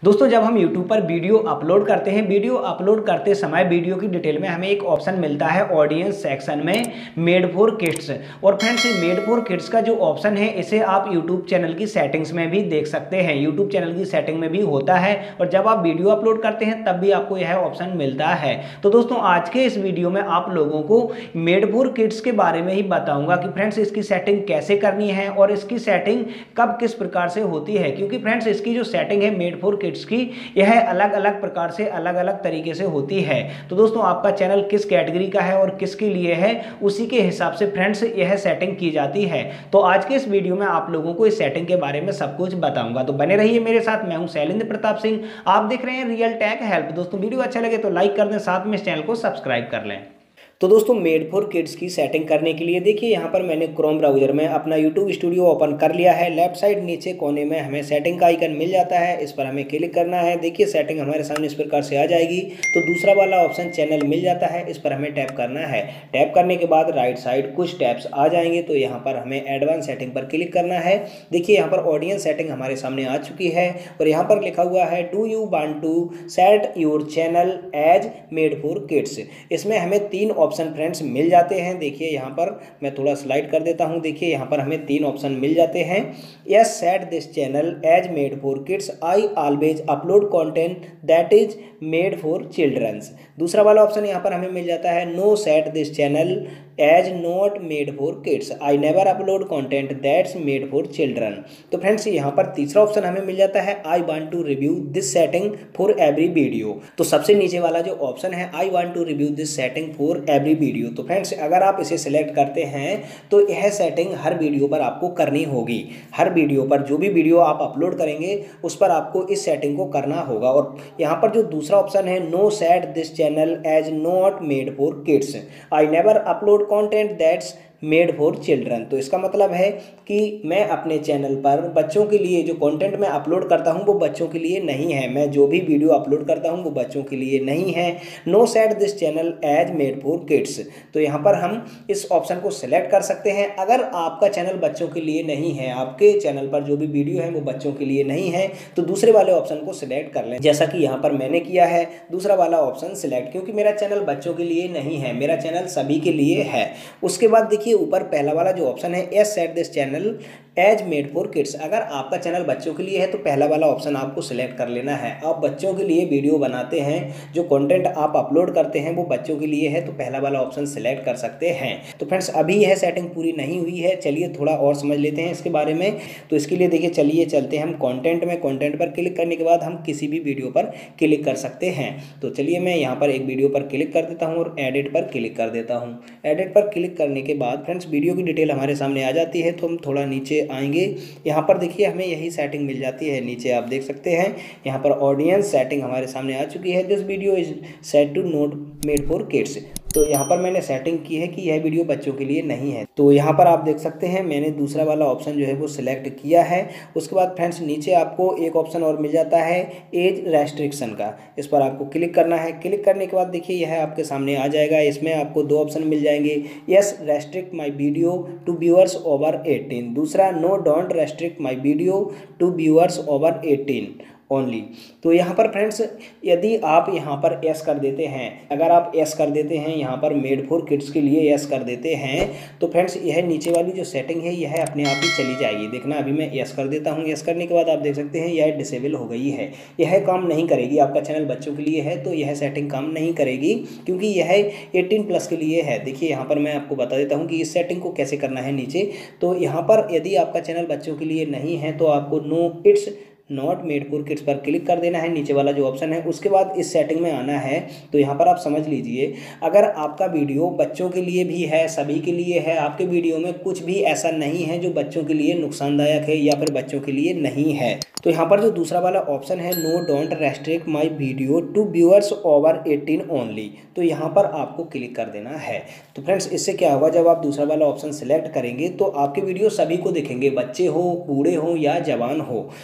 दोस्तों जब हम YouTube पर वीडियो अपलोड करते हैं, वीडियो अपलोड करते समय वीडियो की डिटेल में हमें एक ऑप्शन मिलता है ऑडियंस सेक्शन में मेड फॉर किड्स। और फ्रेंड्स मेड फॉर किड्स का जो ऑप्शन है इसे आप YouTube चैनल की सेटिंग्स में भी देख सकते हैं। YouTube चैनल की सेटिंग में भी होता है और जब आप वीडियो अपलोड करते हैं तब भी आपको यह ऑप्शन मिलता है। तो दोस्तों आज के इस वीडियो में आप लोगों को मेड फॉर किड्स के बारे में ही बताऊंगा कि फ्रेंड्स इसकी सेटिंग कैसे करनी है और इसकी सेटिंग कब किस प्रकार से होती है, क्योंकि फ्रेंड्स इसकी जो सेटिंग है मेड फॉर किड्स की यह अलग अलग प्रकार से अलग अलग तरीके से होती है। तो दोस्तों आपका चैनल किस कैटेगरी का है और किसके लिए है उसी के हिसाब से फ्रेंड्स यह सेटिंग की जाती है। तो आज के इस वीडियो में आप लोगों को इस सेटिंग के बारे में सब कुछ बताऊंगा, तो बने रहिए मेरे साथ। मैं हूं शैलेंद्र प्रताप सिंह, आप देख रहे हैं रियल टेक हेल्प। दोस्तों वीडियो अच्छा लगे तो लाइक कर दें, साथ में इस चैनल को सब्सक्राइब कर लें। तो दोस्तों मेड फॉर किड्स की सेटिंग करने के लिए देखिए यहाँ पर मैंने क्रोम ब्राउजर में अपना यूट्यूब स्टूडियो ओपन कर लिया है। लेफ्ट साइड नीचे कोने में हमें सेटिंग का आइकन मिल जाता है, इस पर हमें क्लिक करना है। देखिए सेटिंग हमारे सामने इस प्रकार से आ जाएगी। तो दूसरा वाला ऑप्शन चैनल मिल जाता है, इस पर हमें टैप करना है। टैप करने के बाद राइट साइड कुछ टैप्स आ जाएंगे, तो यहाँ पर हमें एडवांस सेटिंग पर क्लिक करना है। देखिए यहाँ पर ऑडियंस सेटिंग हमारे सामने आ चुकी है और यहाँ पर लिखा हुआ है do you want to set your channel as made for kids. इसमें हमें 3 ऑप्शन फ्रेंड्स मिल जाते हैं। देखिए यहाँ पर मैं थोड़ा स्लाइड कर देता हूँ। देखिए यहाँ पर हमें 3 ऑप्शन मिल जाते हैं। Yes set this channel as made for kids, I always upload content that is made for children's. दूसरा वाला ऑप्शन यहाँ पर हमें मिल जाता है no set this channel as not made for kids, I never upload content that's made for children. तो friends यहाँ पर तीसरा ऑप्शन हमें मिल जाता है I want to review this setting for every video. तो सबसे नीचे वाला जो ऑप्शन है I want to review this setting for every video, तो फ्रेंड्स अगर आप इसे सिलेक्ट करते हैं तो यह सेटिंग हर वीडियो पर आपको करनी होगी। हर वीडियो पर जो भी वीडियो आप अपलोड करेंगे उस पर आपको इस सेटिंग को करना होगा। और यहाँ पर जो दूसरा ऑप्शन है no set this channel as not made for kids, I never upload content that's made for children. तो इसका मतलब है कि मैं अपने चैनल पर बच्चों के लिए जो कंटेंट मैं अपलोड करता हूं वो बच्चों के लिए नहीं है। मैं जो भी वीडियो अपलोड करता हूं वो बच्चों के लिए नहीं है। No set this channel as made for kids, तो यहाँ पर हम इस ऑप्शन को सिलेक्ट कर सकते हैं। अगर आपका चैनल बच्चों के लिए नहीं है, आपके चैनल पर जो भी वीडियो है वो बच्चों के लिए नहीं है, तो दूसरे वाले ऑप्शन को सिलेक्ट कर लें, जैसा कि यहाँ पर मैंने किया है। दूसरा वाला ऑप्शन सिलेक्ट, क्योंकि मेरा चैनल बच्चों के लिए नहीं है, मेरा चैनल सभी के लिए है। उसके बाद देखिए ऊपर पहला वाला जो ऑप्शन है yes set this channel as made for kids. अगर आपका चैनल बच्चों के लिए है तो पहला वाला ऑप्शन आपको सिलेक्ट कर लेना है। आप बच्चों के लिए वीडियो बनाते हैं, जो कंटेंट आप अपलोड करते हैं वो बच्चों के लिए है, तो पहला वाला ऑप्शन सिलेक्ट कर सकते हैं। तो फ्रेंड्स अभी यह सेटिंग पूरी नहीं हुई है, चलिए थोड़ा और समझ लेते हैं इसके बारे में। तो इसके लिए देखिए चलिए चलते हैं हम कंटेंट में। कंटेंट पर क्लिक करने के बाद हम किसी भी वीडियो पर क्लिक कर सकते हैं। तो चलिए मैं यहाँ पर एक वीडियो पर क्लिक कर देता हूँ और एडिट पर क्लिक कर देता हूँ। एडिट पर क्लिक करने के बाद फ्रेंड्स वीडियो की डिटेल हमारे सामने आ जाती है। तो हम थोड़ा नीचे आएंगे, यहाँ पर देखिए हमें यही सेटिंग मिल जाती है। नीचे आप देख सकते हैं यहाँ पर ऑडियंस सेटिंग हमारे सामने आ चुकी है। This video is set to not made for kids. तो यहाँ पर मैंने सेटिंग की है कि यह वीडियो बच्चों के लिए नहीं है। तो यहाँ पर आप देख सकते हैं मैंने दूसरा वाला ऑप्शन जो है वो सिलेक्ट किया है। उसके बाद फ्रेंड्स नीचे आपको एक ऑप्शन और मिल जाता है एज रेस्ट्रिक्शन का, इस पर आपको क्लिक करना है। क्लिक करने के बाद देखिए यह आपके सामने आ जाएगा। इसमें आपको 2 ऑप्शन मिल जाएंगे, yes restrict my video to viewers over 18, दूसरा no don't restrict my video to viewers over 18 only. तो यहाँ पर फ्रेंड्स यदि आप यहाँ पर यस कर देते हैं, अगर आप यस कर देते हैं यहाँ पर मेड फॉर किड्स के लिए यस कर देते हैं, तो फ्रेंड्स यह नीचे वाली जो सेटिंग है यह अपने आप ही चली जाएगी। देखना अभी मैं यस कर देता हूँ। यस करने के बाद आप देख सकते हैं यह डिसेबल हो गई है, यह काम नहीं करेगी। आपका चैनल बच्चों के लिए है तो यह सेटिंग काम नहीं करेगी, क्योंकि यह 18+ के लिए है। देखिए यहाँ पर मैं आपको बता देता हूँ कि इस सेटिंग को कैसे करना है नीचे। तो यहाँ पर यदि आपका चैनल बच्चों के लिए नहीं है तो आपको no it's not made for kids पर क्लिक कर देना है, नीचे वाला जो ऑप्शन है। उसके बाद इस सेटिंग में आना है। तो यहाँ पर आप समझ लीजिए अगर आपका वीडियो बच्चों के लिए भी है, सभी के लिए है, आपके वीडियो में कुछ भी ऐसा नहीं है जो बच्चों के लिए नुकसानदायक है या फिर बच्चों के लिए नहीं है, तो यहाँ पर जो दूसरा वाला ऑप्शन है no don't restrict my video to viewers over 18 only, तो यहाँ पर आपको क्लिक कर देना है। तो फ्रेंड्स इससे क्या होगा, जब आप दूसरा वाला ऑप्शन सिलेक्ट करेंगे तो आपके वीडियो सभी को दिखेंगे, बच्चे हो, बूढ़े हो या जवान हो। अगर आप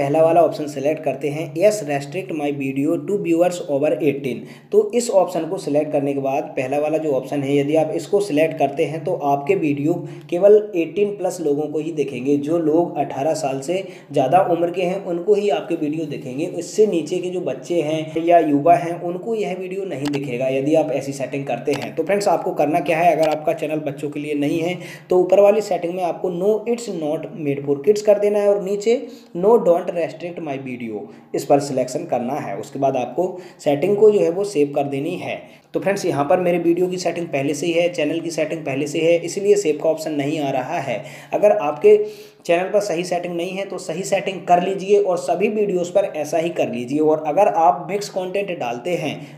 पहला वाला ऑप्शन सेलेक्ट करते हैं, yes restrict my video to viewers over 18, तो इस ऑप्शन को सिलेक्ट करने के बाद पहला वाला जो ऑप्शन है यदि आप इसको सिलेक्ट करते हैं तो आपके वीडियो केवल 18 प्लस लोगों को ही देखेंगे। जो लोग 18 साल से ज़्यादा उम्र के हैं उनको ही आपके वीडियो देखेंगे, इससे नीचे के जो बच्चे हैं या युवा हैं उनको यह वीडियो नहीं दिखेगा यदि आप ऐसी सेटिंग करते हैं। तो फ्रेंड्स आपको करना क्या है, अगर आपका चैनल बच्चों के लिए नहीं है तो ऊपर वाली सेटिंग में आपको no it's not made for kids कर देना है और नीचे no don't restrict my video इस पर सिलेक्शन करना है। उसके बाद आपको सेटिंग को जो है वो सेव कर देनी है। तो फ्रेंड्स यहाँ पर मेरे वीडियो की सेटिंग पहले से ही है, चैनल की सेटिंग पहले से है, इसलिए सेव का ऑप्शन नहीं आ रहा है। अगर आपके चैनल पर सही सेटिंग नहीं है तो सही सेटिंग कर लीजिए और सभी वीडियोस पर ऐसा ही कर लीजिए। और अगर आप मिक्स कंटेंट डालते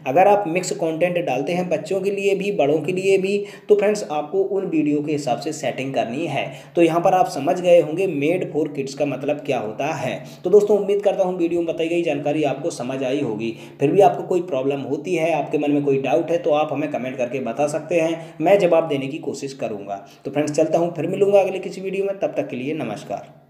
हैं, बच्चों के लिए भी बड़ों के लिए भी, तो फ्रेंड्स आपको उन वीडियो के हिसाब से सेटिंग करनी है। तो यहाँ पर आप समझ गए होंगे मेड फॉर किड्स का मतलब क्या होता है। तो दोस्तों उम्मीद करता हूँ वीडियो में बताई गई जानकारी आपको समझ आई होगी। फिर भी आपको कोई प्रॉब्लम होती है, आपके मन में कोई डाउट है तो आप हमें कमेंट करके बता सकते हैं, मैं जवाब देने की कोशिश करूँगा। तो फ्रेंड्स चलता हूँ, फिर मिलूंगा अगले किसी वीडियो में, तब तक के लिए नमस्कार।